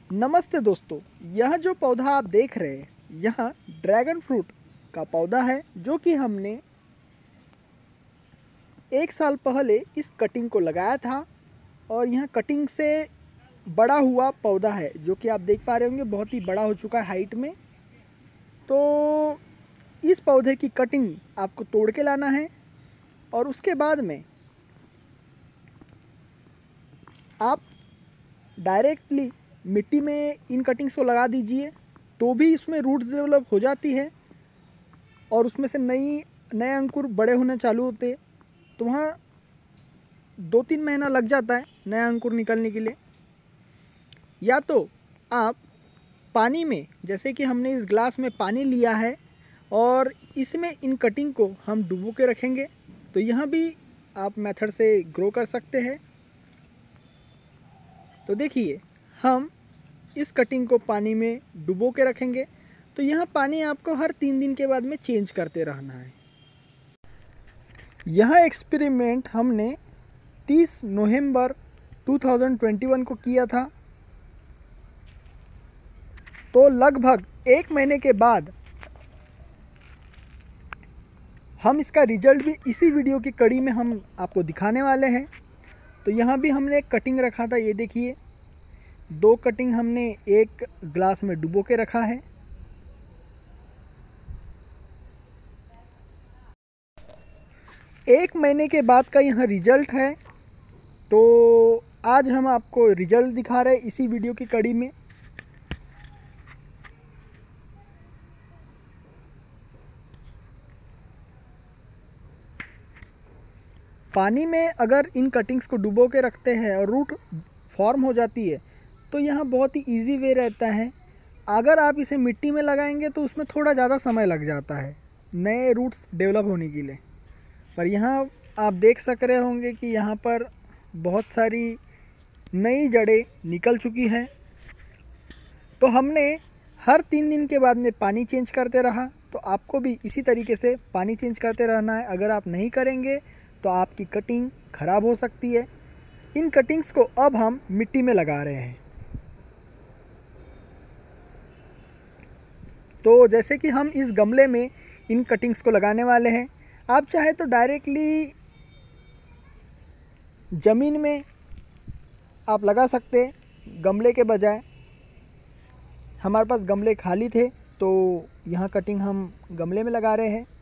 नमस्ते दोस्तों, यह जो पौधा आप देख रहे हैं यह ड्रैगन फ्रूट का पौधा है जो कि हमने 1 साल पहले इस कटिंग को लगाया था और यह कटिंग से बड़ा हुआ पौधा है जो कि आप देख पा रहे होंगे बहुत ही बड़ा हो चुका है हाइट में। तो इस पौधे की कटिंग आपको तोड़ के लाना है और उसके बाद में आप डायरेक्टली मिट्टी में इन कटिंग्स को लगा दीजिए तो भी इसमें रूट्स डेवलप हो जाती है और उसमें से नए अंकुर बड़े होने चालू होते। तो वहाँ 2-3 महीना लग जाता है नया अंकुर निकलने के लिए। या तो आप पानी में, जैसे कि हमने इस ग्लास में पानी लिया है और इसमें इन कटिंग को हम डुबो के रखेंगे तो यहाँ भी आप मेथड से ग्रो कर सकते हैं। तो देखिए, हम इस कटिंग को पानी में डुबो के रखेंगे तो यह पानी आपको हर 3 दिन के बाद में चेंज करते रहना है। यह एक्सपेरिमेंट हमने 30 नवंबर 2021 को किया था। तो लगभग 1 महीने के बाद हम इसका रिजल्ट भी इसी वीडियो की कड़ी में हम आपको दिखाने वाले हैं। तो यहाँ भी हमने एक कटिंग रखा था, ये देखिए 2 कटिंग हमने एक ग्लास में डुबो के रखा है। एक महीने के बाद का यह रिजल्ट है। तो आज हम आपको रिजल्ट दिखा रहे हैं इसी वीडियो की कड़ी में। पानी में अगर इन कटिंग्स को डुबो के रखते हैं और रूट फॉर्म हो जाती है तो यह बहुत ही इजी वे रहता है। अगर आप इसे मिट्टी में लगाएंगे तो उसमें थोड़ा ज़्यादा समय लग जाता है नए रूट्स डेवलप होने के लिए। पर यहाँ आप देख सक रहे होंगे कि यहाँ पर बहुत सारी नई जड़ें निकल चुकी हैं। तो हमने हर 3 दिन के बाद में पानी चेंज करते रहा, तो आपको भी इसी तरीके से पानी चेंज करते रहना है। अगर आप नहीं करेंगे तो आपकी कटिंग ख़राब हो सकती है। इन कटिंग्स को अब हम मिट्टी में लगा रहे हैं। तो जैसे कि हम इस गमले में इन कटिंग्स को लगाने वाले हैं, आप चाहे तो डायरेक्टली ज़मीन में आप लगा सकते हैं गमले के बजाय। हमारे पास गमले खाली थे तो यहाँ कटिंग हम गमले में लगा रहे हैं।